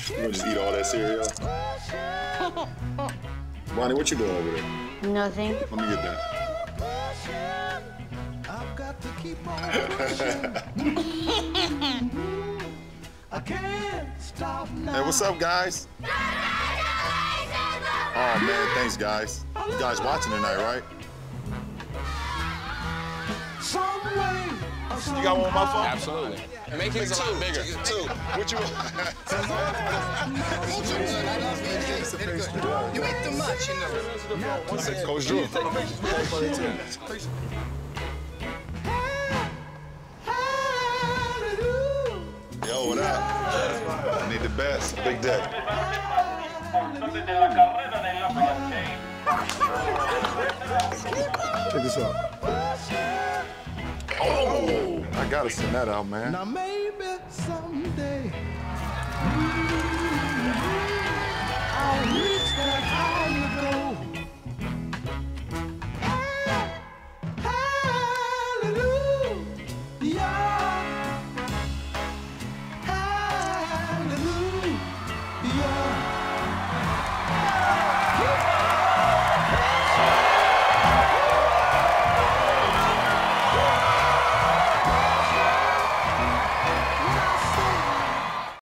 You gonna just eat all that cereal? Ronnie, what you doing over there? Nothing. Let me get that. Hey, what's up, guys? Oh, man, thanks, guys. You guys watching tonight, right? You got one on my phone? Absolutely. Make his a lot bigger. Two. What you want? You eat too much, you know. One second, Coach Drew. Yo, what up? I need the best. Big Dick. Check this out. Oh! I gotta send that out, man. Now maybe someday